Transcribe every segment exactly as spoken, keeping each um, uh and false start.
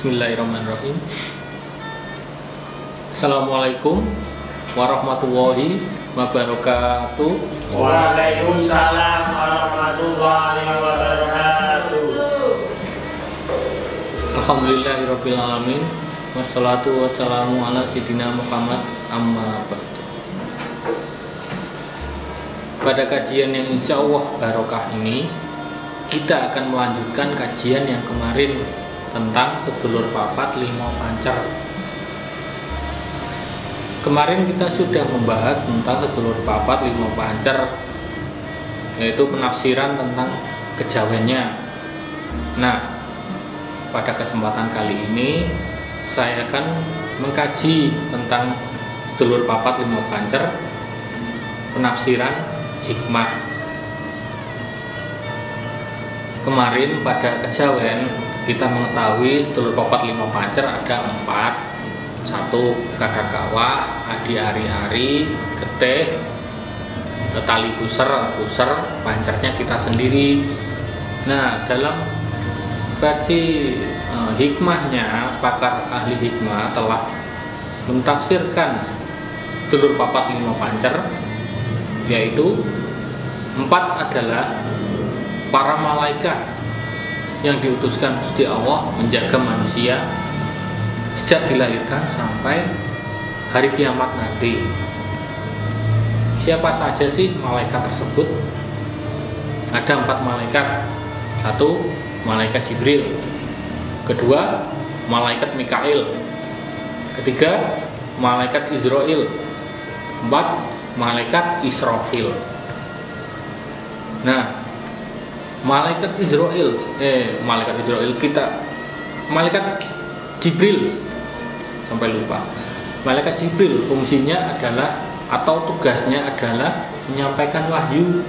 Bismillahirrahmanirrahim. Assalamualaikum warahmatullahi wabarakatuh. Waalaikumsalam warahmatullahi wabarakatuh. Alhamdulillahirabbil alamin. Wassalatu wassalamu ala sayyidina Muhammad amma ba'du. Pada kajian yang insya Allah barokah ini, kita akan melanjutkan kajian yang kemarin tentang sedulur papat limo pancer. Kemarin kita sudah membahas tentang sedulur papat limo pancer, yaitu penafsiran tentang kejawennya. Nah, pada kesempatan kali ini saya akan mengkaji tentang sedulur papat limo pancer, penafsiran hikmah. Kemarin pada kejawen kita mengetahui sedulur papat limo pancer ada empat. Satu, kadar kawah, adi ari-ari, getih, tali buser, buser, pancernya kita sendiri. Nah, dalam versi eh, hikmahnya, pakar ahli hikmah telah mentafsirkan sedulur papat limo pancer, yaitu empat adalah para malaikat yang diutuskan Gusti Allah menjaga manusia sejak dilahirkan sampai hari kiamat nanti. Siapa saja sih malaikat tersebut? Ada empat malaikat. Satu, malaikat Jibril. Kedua, malaikat Mikail. Ketiga, malaikat Israel. Empat, malaikat Israfil. Nah, malaikat Israel, eh malaikat Israel kita, malaikat Jibril, sampai lupa. Malaikat Jibril fungsinya adalah atau tugasnya adalah menyampaikan wahyu.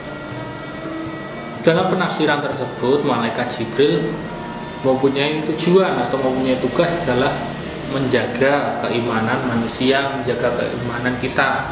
Dalam penafsiran tersebut, malaikat Jibril mempunyai tujuan atau mempunyai tugas adalah menjaga keimanan manusia, menjaga keimanan kita.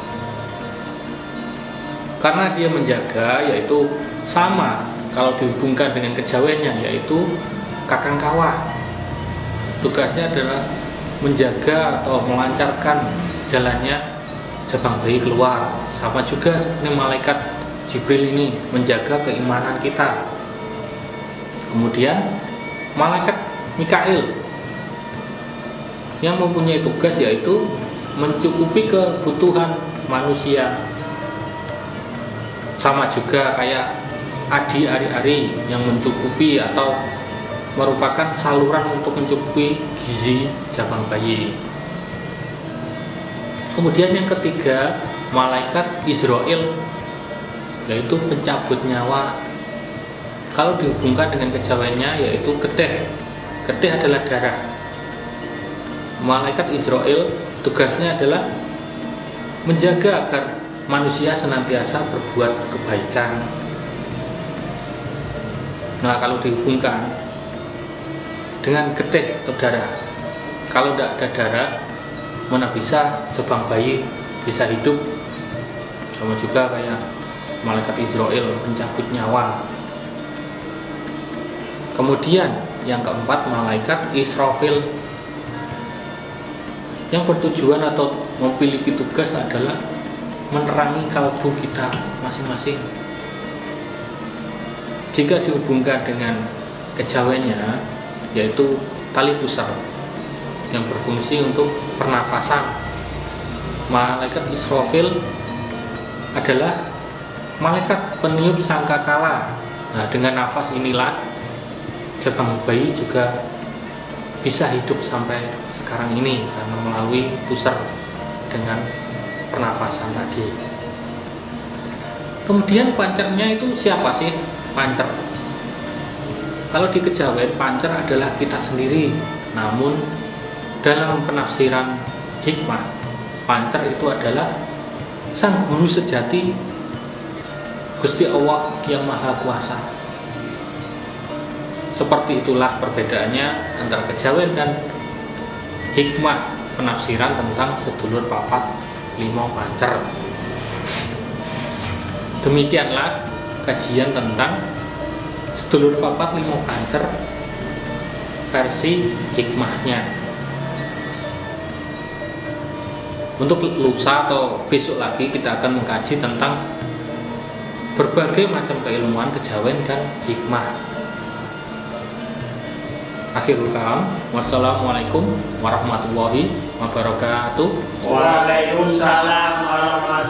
Karena dia menjaga, yaitu sama kalau dihubungkan dengan kejawennya, yaitu kakang kawah. Tugasnya adalah menjaga atau melancarkan jalannya jabang bayi keluar. Sama juga seperti malaikat Jibril ini menjaga keimanan kita. Kemudian malaikat Mikail yang mempunyai tugas yaitu mencukupi kebutuhan manusia. Sama juga kayak adi ari-ari yang mencukupi atau merupakan saluran untuk mencukupi gizi jabang bayi. Kemudian yang ketiga, malaikat Israel, yaitu pencabut nyawa. Kalau dihubungkan dengan kejawennya yaitu getih. Getih adalah darah. Malaikat Israel tugasnya adalah menjaga agar manusia senantiasa berbuat kebaikan. Nah, kalau dihubungkan dengan getih atau darah, kalau tidak ada darah, mana bisa jabang bayi bisa hidup? Sama juga kayak malaikat Israel, pencabut nyawa. Kemudian yang keempat, malaikat Israfil yang bertujuan atau memiliki tugas adalah menerangi kalbu kita masing-masing. Jika dihubungkan dengan kejawennya, yaitu tali pusar yang berfungsi untuk pernafasan. Malaikat Israfil adalah malaikat peniup sangkakala. Nah, dengan nafas inilah jabang bayi juga bisa hidup sampai sekarang ini karena melalui pusar dengan pernafasan tadi. Kemudian pancernya itu siapa sih? Pancer. Kalau di kejawen, pancer adalah kita sendiri. Namun dalam penafsiran hikmah, pancer itu adalah sang guru sejati, Gusti Allah yang Maha Kuasa. Seperti itulah perbedaannya antara kejawen dan hikmah penafsiran tentang sedulur papat limo pancer. Demikianlah kajian tentang sedulur papat limo pancer versi hikmahnya. Untuk lusa atau besok lagi kita akan mengkaji tentang berbagai macam keilmuan, kejawen dan hikmah. Akhirul kalam, wassalamualaikum warahmatullahi wabarakatuh. Waalaikumsalam warahmatullahi